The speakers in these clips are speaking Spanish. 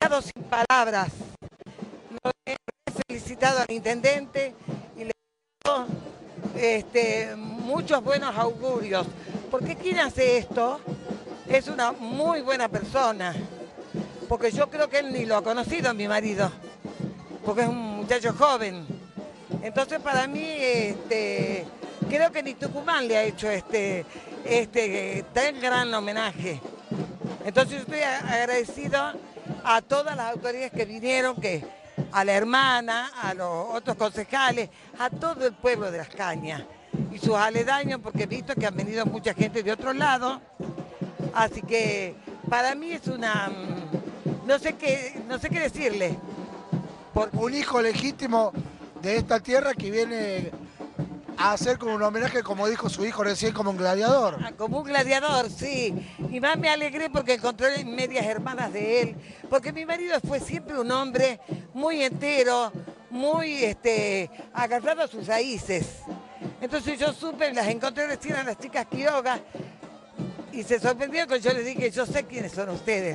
quedado sin palabras. Lo he felicitado al intendente y le he dado muchos buenos augurios. Porque quien hace esto es una muy buena persona. Porque yo creo que él ni lo ha conocido, mi marido. Porque es un muchacho joven. Entonces para mí, creo que ni Tucumán le ha hecho tan gran homenaje. Entonces yo estoy agradecido a todas las autoridades que vinieron, a la hermana, a los otros concejales, a todo el pueblo de Las Cañas y sus aledaños, porque he visto que han venido mucha gente de otro lado. Así que para mí es una... no sé qué decirle. Porque... un hijo legítimo de esta tierra que viene a hacer con un homenaje, como dijo su hijo recién, como un gladiador. Como un gladiador, sí. Y más me alegré porque encontré medias hermanas de él. Porque mi marido fue siempre un hombre muy entero, muy agarrado a sus raíces. Entonces yo supe, las encontré recién a las chicas Quiroga y se sorprendió cuando yo les dije, yo sé quiénes son ustedes.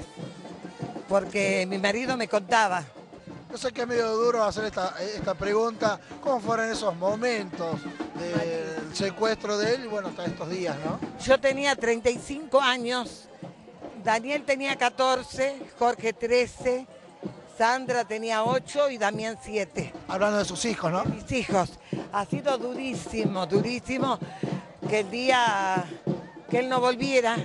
Porque mi marido me contaba. Yo sé que es medio duro hacer esta pregunta. ¿Cómo fueron esos momentos del secuestro de él y bueno, hasta estos días, no? Yo tenía 35 años, Daniel tenía 14, Jorge 13, Sandra tenía 8 y Damián 7. Hablando de sus hijos, ¿no? De mis hijos. Ha sido durísimo, durísimo que el día que él no volviera,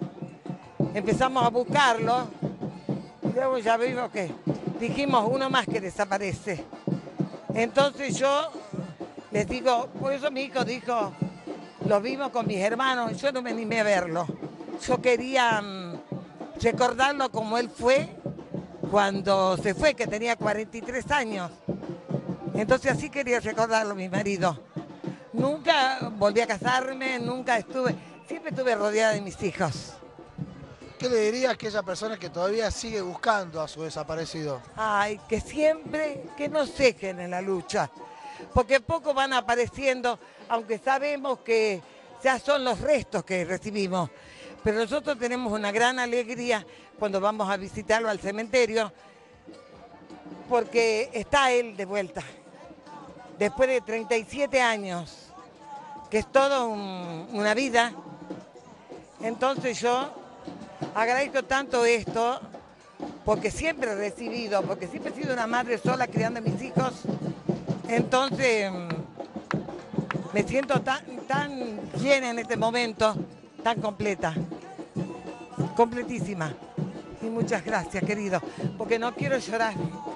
empezamos a buscarlo y luego ya vimos que dijimos uno más que desaparece. Entonces yo les digo, por eso mi hijo dijo, lo vimos con mis hermanos, yo no me animé a verlo. Yo quería recordarlo como él fue cuando se fue, que tenía 43 años. Entonces así quería recordarlo mi marido. Nunca volví a casarme, siempre estuve rodeada de mis hijos. ¿Qué le diría a aquella persona que todavía sigue buscando a su desaparecido? Ay, que no cejen en la lucha, porque poco van apareciendo, aunque sabemos que ya son los restos que recibimos. Pero nosotros tenemos una gran alegría cuando vamos a visitarlo al cementerio, porque está él de vuelta, después de 37 años, que es toda una vida. Entonces yo agradezco tanto esto, porque siempre he recibido, porque siempre he sido una madre sola criando a mis hijos. Entonces me siento tan llena en este momento, tan completa, completísima. Y muchas gracias, querido, porque no quiero llorar.